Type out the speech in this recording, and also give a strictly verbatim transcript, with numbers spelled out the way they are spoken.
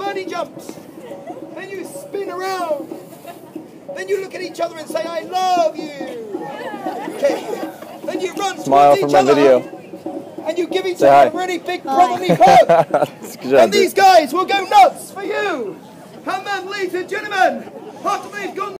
bunny jumps. Then you spin around. Then you look at each other and say, I love you. Okay. Then you run Smile towards for each my other. video. And you give each Say other hi. a really big brotherly hug. Good job, And dude. these guys will go nuts for you. And then, ladies and gentlemen, after they've gone